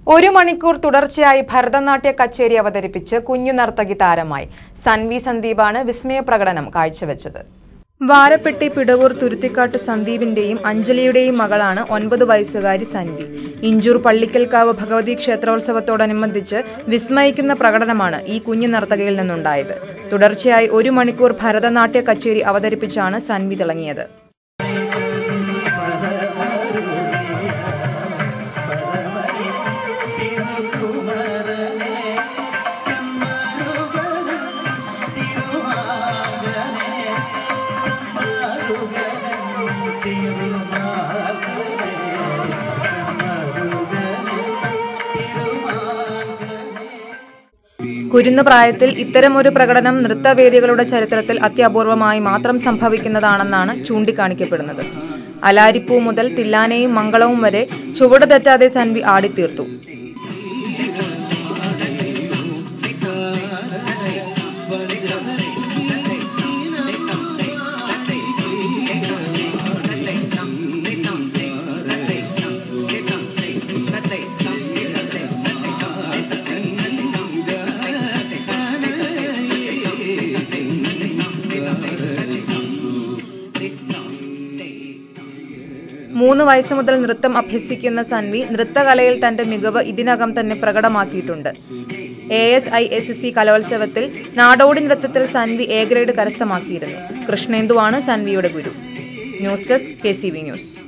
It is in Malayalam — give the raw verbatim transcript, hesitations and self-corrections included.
ഒരു മണിക്കൂർ തുടർച്ചയായി ഭരതനാട്യ കച്ചേരി അവതരിപ്പിച്ച് കുഞ്ഞു നർത്തകി താരമായി സൻവി സന്ദീപാണ് വിസ്മയ പ്രകടനം കാഴ്ചവെച്ചത്. വാരപ്പെട്ടി പിടവൂർ തുരുത്തിക്കാട്ട് സന്ദീപിന്റെയും അഞ്ജലിയുടെയും മകളാണ് ഒൻപത് വയസ്സുകാരി സൻവി. ഇഞ്ചൂർ പള്ളിക്കൽക്കാവ് ഭഗവതി ക്ഷേത്രോത്സവത്തോടനുബന്ധിച്ച് വിസ്മയിക്കുന്ന പ്രകടനമാണ് ഈ കുഞ്ഞു നർത്തകയിൽ നിന്നുണ്ടായത്. തുടർച്ചയായി ഒരു മണിക്കൂർ ഭരതനാട്യ കച്ചേരി അവതരിപ്പിച്ചാണ് സൻവി തിളങ്ങിയത്. കുരുന്നു പ്രായത്തിൽ ഇത്തരമൊരു പ്രകടനം നൃത്തവേദികളുടെ ചരിത്രത്തിൽ അത്യപൂർവമായി മാത്രം സംഭവിക്കുന്നതാണെന്നാണ് ചൂണ്ടിക്കാണിക്കപ്പെടുന്നത്. അലാരിപ്പൂ മുതൽ തില്ലാനയും മംഗളവും വരെ ചുവട് തെറ്റാതെ സൻവി ആടിത്തീർത്തു. മൂന്ന് വയസ്സ് മുതൽ നൃത്തം അഭ്യസിക്കുന്ന സൻവി നൃത്തകലയിൽ തന്റെ മികവ് ഇതിനകം തന്നെ പ്രകടമാക്കിയിട്ടുണ്ട്. A S I S C കലോത്സവത്തിൽ നാടോടി നൃത്തത്തിൽ സൻവി എ ഗ്രേഡ് കരസ്ഥമാക്കിയിരുന്നു. കൃഷ്ണേന്ദുവാണ് സൻവിയുടെ ഗുരു. News desk K C V news.